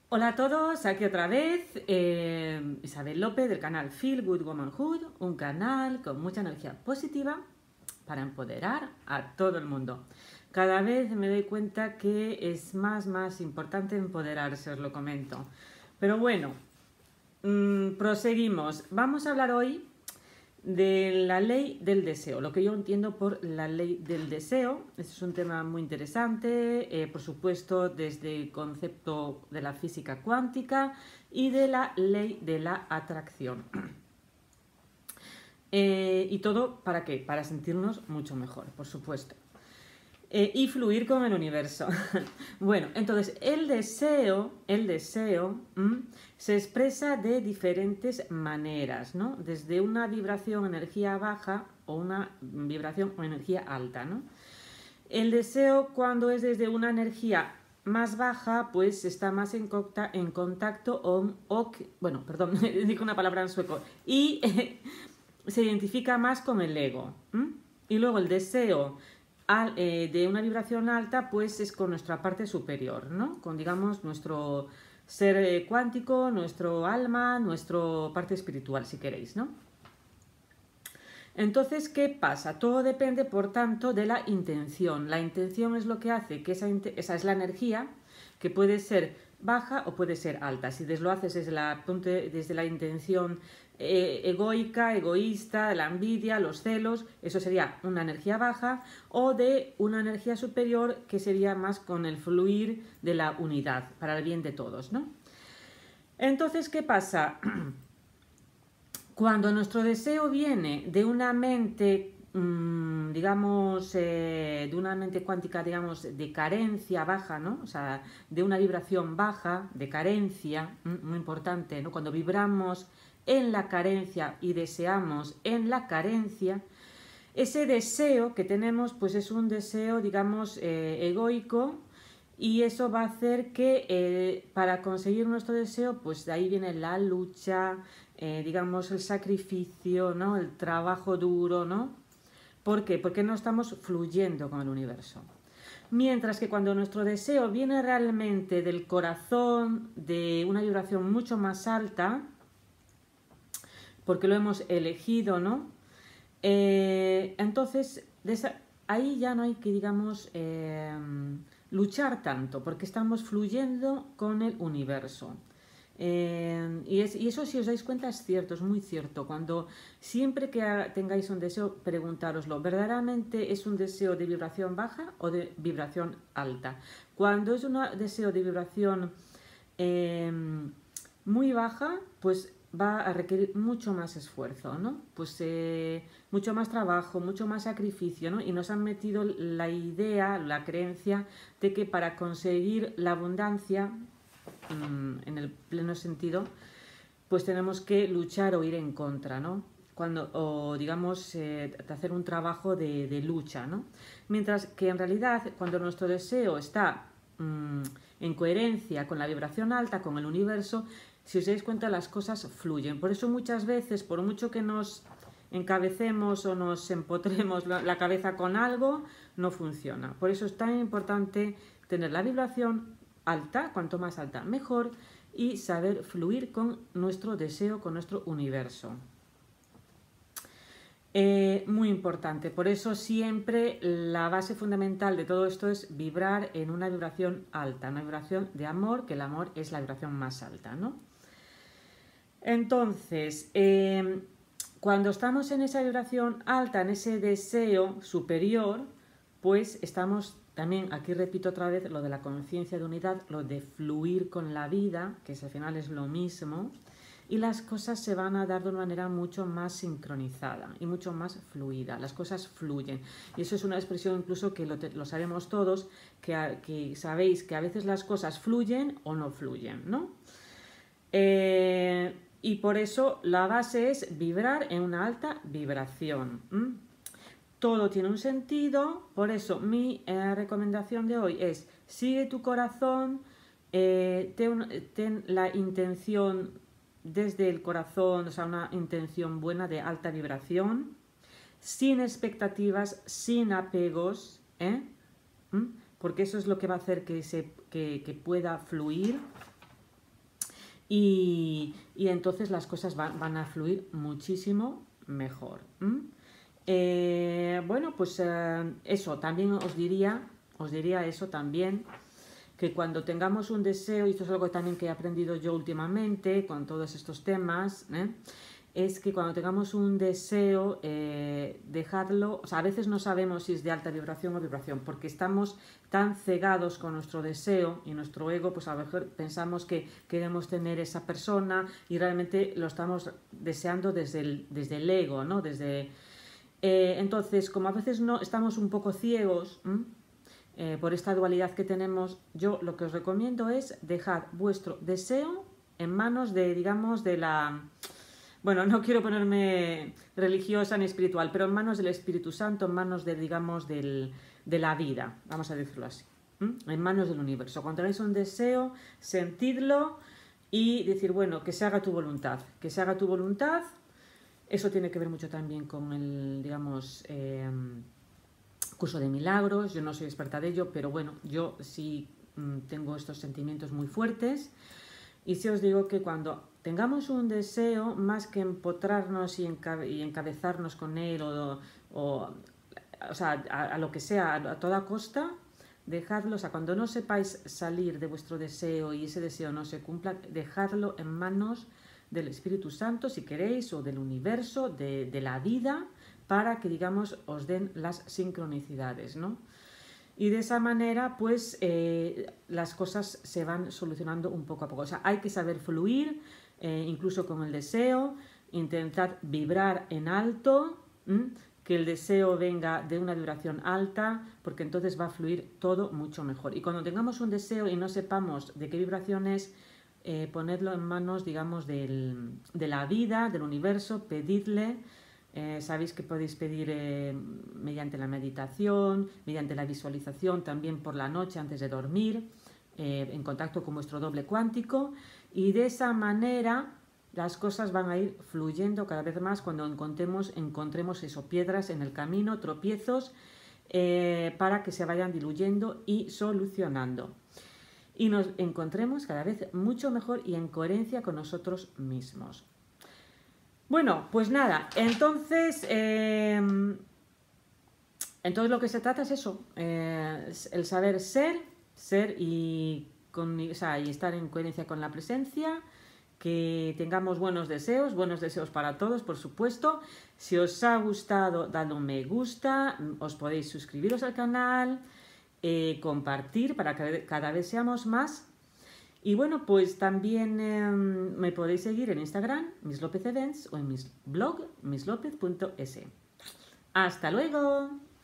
Hola a todos, aquí otra vez Isabel López del canal Feel Good Womanhood, un canal con mucha energía positiva para empoderar a todo el mundo. Cada vez me doy cuenta que es más importante empoderarse, os lo comento. Pero bueno, proseguimos. Vamos a hablar hoy de la ley del deseo, lo que yo entiendo por la ley del deseo. Este es un tema muy interesante, por supuesto, desde el concepto de la física cuántica y de la ley de la atracción. ¿Y todo para qué? Para sentirnos mucho mejor, por supuesto. Y fluir con el universo. Bueno, entonces el deseo se expresa de diferentes maneras, ¿no? Desde una vibración energía baja o una vibración o energía alta, ¿no? El deseo, cuando es desde una energía más baja, pues está más en contacto bueno, perdón, digo una palabra en sueco, y se identifica más con el ego. Y luego el deseo de una vibración alta, pues es con nuestra parte superior, ¿no? Con, digamos, nuestro ser cuántico, nuestro alma, nuestra parte espiritual, si queréis, ¿no? Entonces, ¿qué pasa? Todo depende, por tanto, de la intención. La intención es lo que hace que esa es la energía, que puede ser baja o puede ser alta. Si lo haces desde la intención egoica, egoísta, la envidia, los celos, eso sería una energía baja, o de una energía superior, que sería más con el fluir de la unidad, para el bien de todos, ¿no? Entonces, ¿qué pasa? Cuando nuestro deseo viene de una mente, digamos, de una mente cuántica, digamos, de carencia baja, ¿no? O sea, de una vibración baja, de carencia, muy importante, ¿no? Cuando vibramos en la carencia y deseamos en la carencia, ese deseo que tenemos, pues es un deseo, digamos, egoico, y eso va a hacer que para conseguir nuestro deseo, pues de ahí viene la lucha, digamos, el sacrificio, ¿no? El trabajo duro, ¿no? ¿Por qué? Porque no estamos fluyendo con el universo. Mientras que cuando nuestro deseo viene realmente del corazón, de una vibración mucho más alta, porque lo hemos elegido, ¿no? Entonces, ahí ya no hay que, digamos, luchar tanto, porque estamos fluyendo con el universo. Y eso, si os dais cuenta, es cierto, es muy cierto. Siempre que tengáis un deseo, preguntároslo, ¿verdaderamente es un deseo de vibración baja o de vibración alta? Cuando es un deseo de vibración muy baja, pues va a requerir mucho más esfuerzo, ¿no? Pues mucho más trabajo, mucho más sacrificio, ¿no? Y nos han metido la idea, la creencia de que para conseguir la abundancia, en el pleno sentido, pues tenemos que luchar o ir en contra, ¿no? O digamos, hacer un trabajo de lucha, ¿no? Mientras que en realidad, cuando nuestro deseo está en coherencia con la vibración alta, con el universo, si os dais cuenta, las cosas fluyen. Por eso muchas veces, por mucho que nos encabecemos o nos empotremos la cabeza con algo, no funciona. Por eso es tan importante tener la vibración alta, cuanto más alta mejor, y saber fluir con nuestro deseo, con nuestro universo. Muy importante, por eso siempre la base fundamental de todo esto es vibrar en una vibración alta, una vibración de amor, que el amor es la vibración más alta, ¿no? Entonces, cuando estamos en esa vibración alta, en ese deseo superior, pues estamos también, aquí repito otra vez lo de la conciencia de unidad, lo de fluir con la vida, que al final es lo mismo, y las cosas se van a dar de una manera mucho más sincronizada y mucho más fluida. Las cosas fluyen. Y eso es una expresión incluso que lo sabemos todos, que sabéis que a veces las cosas fluyen o no fluyen, ¿no? Y por eso la base es vibrar en una alta vibración. Todo tiene un sentido, por eso mi recomendación de hoy es: sigue tu corazón, ten la intención desde el corazón, o sea, una intención buena de alta vibración, sin expectativas, sin apegos, porque eso es lo que va a hacer que pueda fluir. y entonces las cosas van a fluir muchísimo mejor. Bueno, pues eso, también os diría eso también, que cuando tengamos un deseo, y esto es algo también que he aprendido yo últimamente con todos estos temas, es que cuando tengamos un deseo, dejadlo, o sea, a veces no sabemos si es de alta vibración o vibración, porque estamos tan cegados con nuestro deseo y nuestro ego, pues a lo mejor pensamos que queremos tener esa persona y realmente lo estamos deseando desde el ego, ¿no? Entonces, como a veces no estamos un poco ciegos, por esta dualidad que tenemos, yo lo que os recomiendo es dejar vuestro deseo en manos de, digamos, de la... Bueno, no quiero ponerme religiosa ni espiritual, pero en manos del Espíritu Santo, en manos de, digamos, de la vida, vamos a decirlo así, en manos del universo. Cuando tenéis un deseo, sentidlo y decir, bueno, que se haga tu voluntad, que se haga tu voluntad. Eso tiene que ver mucho también con el, digamos, curso de milagros. Yo no soy experta de ello, pero bueno, yo sí tengo estos sentimientos muy fuertes. Y sí os digo que cuando tengamos un deseo, más que empotrarnos y encabezarnos con él o sea, a lo que sea, a toda costa, dejadlo, o sea, cuando no sepáis salir de vuestro deseo y ese deseo no se cumpla, dejadlo en manos del Espíritu Santo, si queréis, o del universo, de la vida, para que, digamos, os den las sincronicidades, ¿no? Y de esa manera, pues, las cosas se van solucionando un poco a poco. O sea, hay que saber fluir, incluso con el deseo, intentar vibrar en alto, que el deseo venga de una vibración alta, porque entonces va a fluir todo mucho mejor. Y cuando tengamos un deseo y no sepamos de qué vibración es, ponedlo en manos, digamos, de la vida, del universo, pedidle. Sabéis que podéis pedir mediante la meditación, mediante la visualización, también por la noche antes de dormir, en contacto con vuestro doble cuántico, y de esa manera las cosas van a ir fluyendo cada vez más cuando encontremos eso, piedras en el camino, tropiezos, para que se vayan diluyendo y solucionando. Y nos encontremos cada vez mucho mejor y en coherencia con nosotros mismos. Bueno, pues nada, entonces lo que se trata es eso, el saber ser y estar en coherencia con la presencia, que tengamos buenos deseos para todos, por supuesto. Si os ha gustado, dadle un me gusta, os podéis suscribiros al canal, compartir para que cada vez seamos más. Y bueno, pues también me podéis seguir en Instagram, Miss Lopez Events, o en mi blog, misslopez.es. ¡Hasta luego!